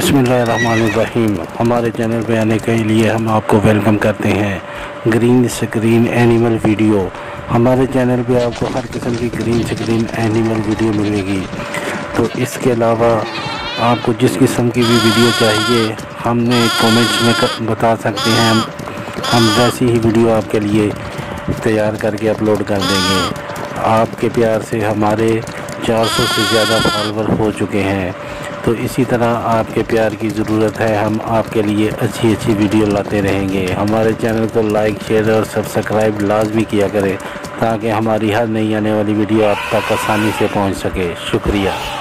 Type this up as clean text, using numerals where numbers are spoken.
बिस्मिल्लाहिर्रहमानिर्रहीम। हमारे चैनल पे आने के लिए हम आपको वेलकम करते हैं। ग्रीन स्क्रीन एनिमल वीडियो, हमारे चैनल पे आपको हर किस्म की ग्रीन स्क्रीन एनिमल वीडियो मिलेगी। तो इसके अलावा आपको जिस किस्म की भी वीडियो चाहिए हमने कमेंट्स में बता सकते हैं। हम वैसी ही वीडियो आपके लिए तैयार करके अपलोड कर देंगे। आपके प्यार से हमारे 400 से ज़्यादा फॉलोवर हो चुके हैं। तो इसी तरह आपके प्यार की ज़रूरत है। हम आपके लिए अच्छी अच्छी वीडियो लाते रहेंगे। हमारे चैनल को लाइक, शेयर और सब्सक्राइब लाजमी किया करें ताकि हमारी हर नई आने वाली वीडियो आप तक आसानी से पहुंच सके। शुक्रिया।